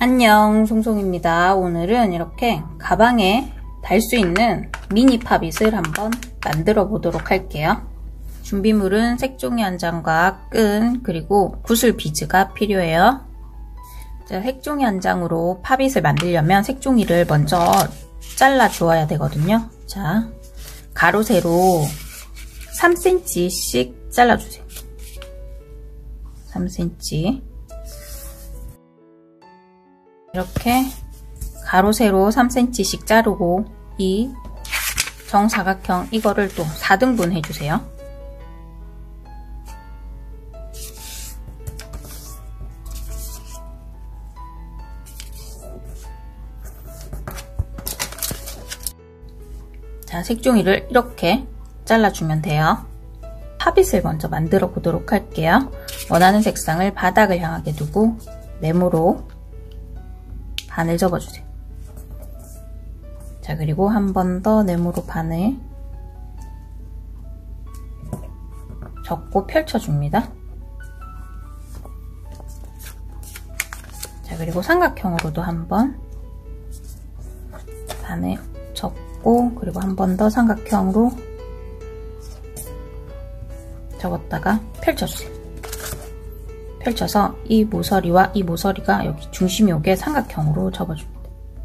안녕, 송송입니다. 오늘은 이렇게 가방에 달 수 있는 미니 팝잇을 한번 만들어 보도록 할게요. 준비물은 색종이 한 장과 끈, 그리고 구슬 비즈가 필요해요. 자, 색종이 한 장으로 팝잇을 만들려면 색종이를 먼저 잘라 주어야 되거든요. 자, 가로 세로 3cm씩 잘라주세요. 3cm. 이렇게 가로 세로 3cm씩 자르고 이 정사각형 이거를 또 4등분 해주세요. 자, 색종이를 이렇게 잘라주면 돼요. 팝잇을 먼저 만들어 보도록 할게요. 원하는 색상을 바닥을 향하게 두고 네모로 반을 접어주세요. 자, 그리고 한 번 더 네모로 반을 접고 펼쳐줍니다. 자, 그리고 삼각형으로도 한 번 반을 접고, 그리고 한 번 더 삼각형으로 접었다가 펼쳐주세요. 펼쳐서 이 모서리와 이 모서리가 여기 중심이 오게 삼각형으로 접어줍니다.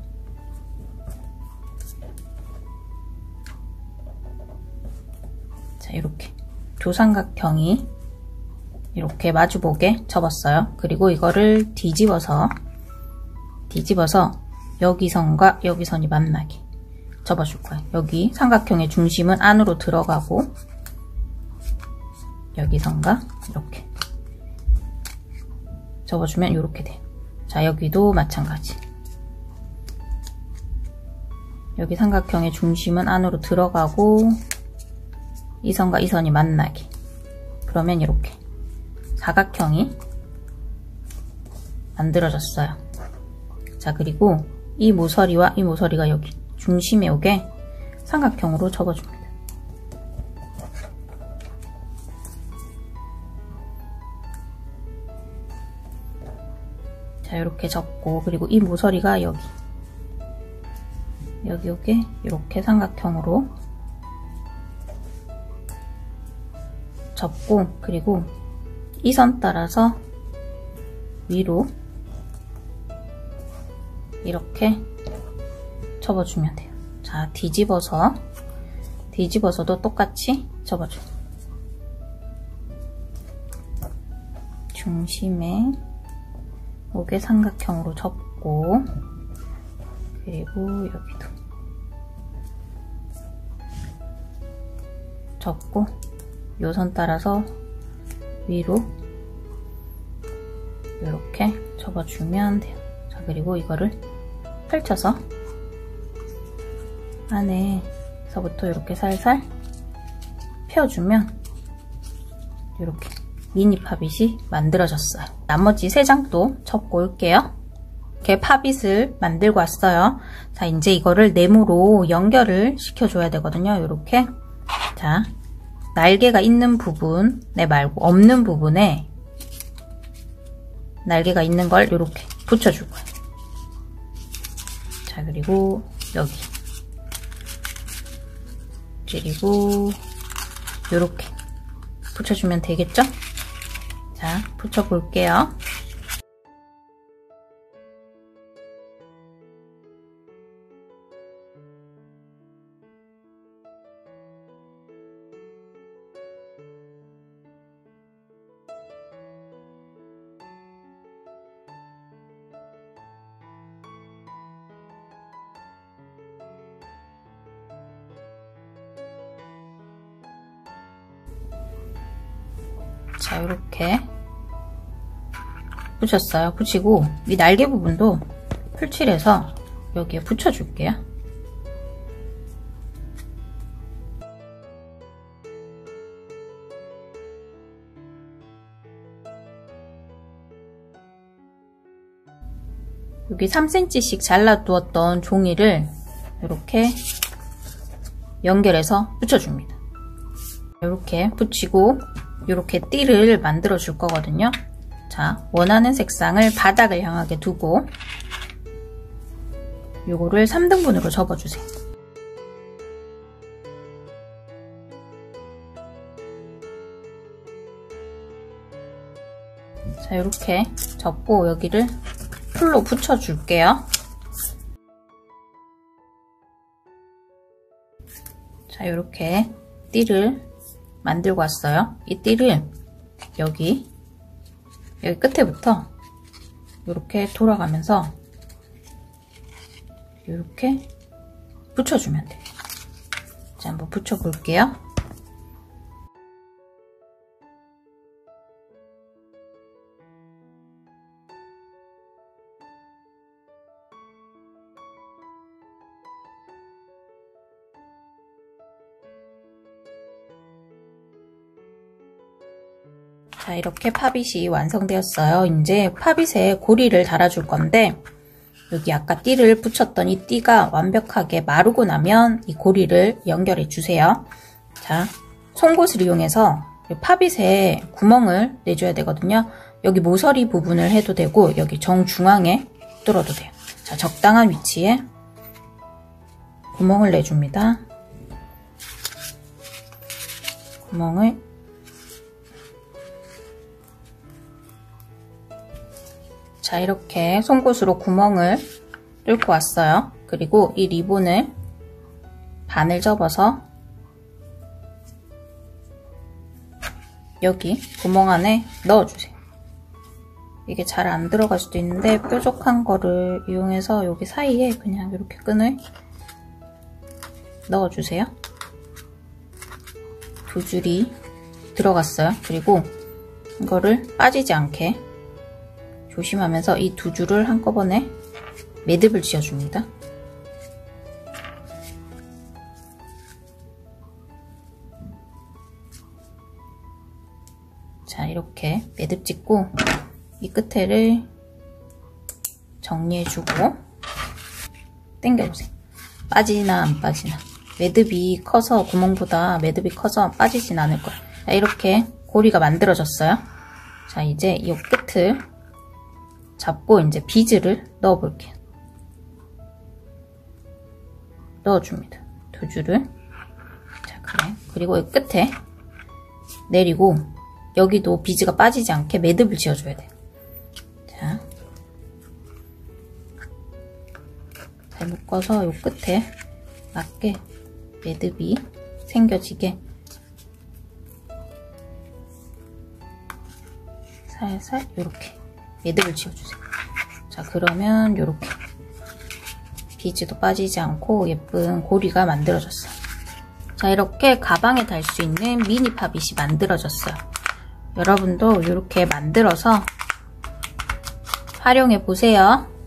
자, 이렇게 조삼각형이 이렇게 마주보게 접었어요. 그리고 이거를 뒤집어서 여기 선과 여기 선이 만나게 접어줄 거예요. 여기 삼각형의 중심은 안으로 들어가고 여기 선과 이렇게 접어주면 이렇게 돼요. 자, 여기도 마찬가지. 여기 삼각형의 중심은 안으로 들어가고 이 선과 이 선이 만나게. 그러면 이렇게 사각형이 만들어졌어요. 자, 그리고 이 모서리와 이 모서리가 여기 중심에 오게 삼각형으로 접어줍니다. 자, 이렇게 접고, 그리고 이 모서리가 여기 오게 이렇게 삼각형으로 접고, 그리고 이 선 따라서 위로 이렇게 접어주면 돼요. 자, 뒤집어서도 똑같이 접어줘요. 중심에 오게 삼각형으로 접고, 그리고 여기도 접고, 요 선 따라서 위로 이렇게 접어주면 돼요. 자, 그리고 이거를 펼쳐서 안에서부터 이렇게 살살 펴주면 이렇게 미니 팝잇이 만들어졌어요. 나머지 3장도 접고 올게요. 이렇게 팝잇을 만들고 왔어요. 자, 이제 이거를 네모로 연결을 시켜줘야 되거든요. 이렇게. 자, 날개가 있는 부분에 말고 없는 부분에 날개가 있는 걸 이렇게 붙여줄 거예요. 자, 그리고 여기. 그리고 이렇게 붙여주면 되겠죠? 자, 붙여볼게요. 자, 이렇게 붙였어요. 붙이고 이 날개 부분도 풀칠해서 여기에 붙여줄게요. 여기 3cm씩 잘라두었던 종이를 이렇게 연결해서 붙여줍니다. 이렇게 붙이고 이렇게 띠를 만들어 줄 거거든요. 자, 자, 원하는 색상을 바닥을 향하게 두고 요거를 3등분으로 접어주세요. 자, 이렇게 접고 여기를 풀로 붙여줄게요. 자, 이렇게 띠를 만들고 왔어요. 이 띠를 여기 끝에부터 이렇게 돌아가면서 이렇게 붙여주면 돼요. 자, 한번 붙여볼게요. 자, 이렇게 팝잇이 완성되었어요. 이제 팝잇에 고리를 달아줄 건데 여기 아까 띠를 붙였던 이 띠가 완벽하게 마르고 나면 이 고리를 연결해 주세요. 자, 송곳을 이용해서 팝잇에 구멍을 내줘야 되거든요. 여기 모서리 부분을 해도 되고 여기 정중앙에 뚫어도 돼요. 자, 적당한 위치에 구멍을 내줍니다. 구멍을 자, 이렇게 송곳으로 구멍을 뚫고 왔어요. 그리고 이 리본을 반을 접어서 여기 구멍 안에 넣어주세요. 이게 잘 안 들어갈 수도 있는데 뾰족한 거를 이용해서 여기 사이에 그냥 이렇게 끈을 넣어주세요. 두 줄이 들어갔어요. 그리고 이거를 빠지지 않게 조심하면서 이 두 줄을 한꺼번에 매듭을 지어줍니다. 자, 이렇게 매듭 짓고 이 끝에를 정리해주고 당겨주세요. 빠지나 안 빠지나. 매듭이 커서 구멍보다 매듭이 커서 빠지진 않을 거예요. 자, 이렇게 고리가 만들어졌어요. 자, 이제 이 끝을 잡고 이제 비즈를 넣어 볼게요. 넣어줍니다. 두 줄을. 자, 그래. 그리고 이 끝에 내리고 여기도 비즈가 빠지지 않게 매듭을 지어줘야 돼요. 자, 잘 묶어서 이 끝에 맞게 매듭이 생겨지게 살살 이렇게 매듭을 지어주세요. 자, 그러면 이렇게 비즈도 빠지지 않고 예쁜 고리가 만들어졌어요. 자, 이렇게 가방에 달 수 있는 미니 팝잇이 만들어졌어요. 여러분도 이렇게 만들어서 활용해 보세요.